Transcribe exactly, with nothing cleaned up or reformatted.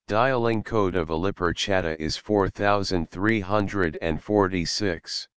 Dialing code of Alipur Chatta is four thousand three hundred forty-six.